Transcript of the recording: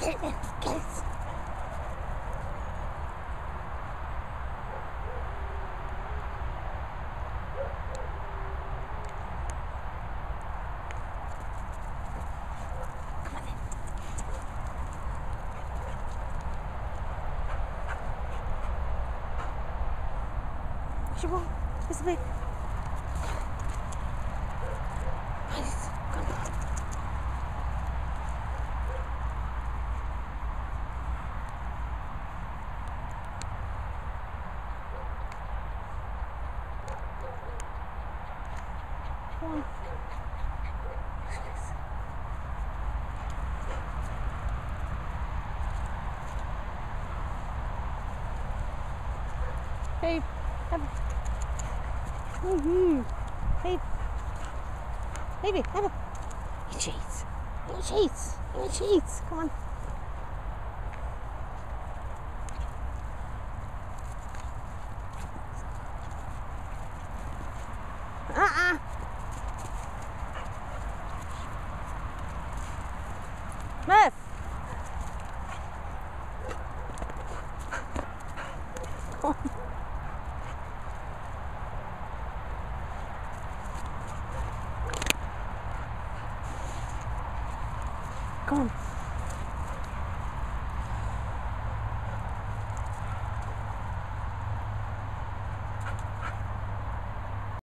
Get it, man. Get it. Come on in. Bichon, it's a bit. Frise, come on. Come on. Hey, Peppe. Hey, baby, Peppe. You cheats. You cheats. You cheats. Come on. Move. Come on. Come on.